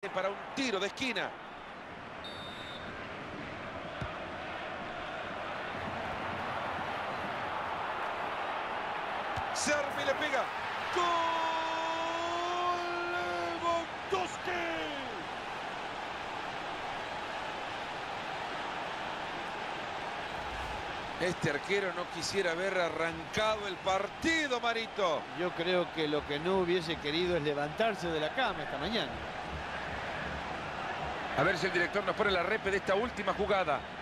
para un tiro de esquina. Servi le pega. ¡Gol! ¡Lewandowski! Este arquero no quisiera haber arrancado el partido, Marito. Yo creo que lo que no hubiese querido es levantarse de la cama esta mañana. A ver si el director nos pone la repe de esta última jugada.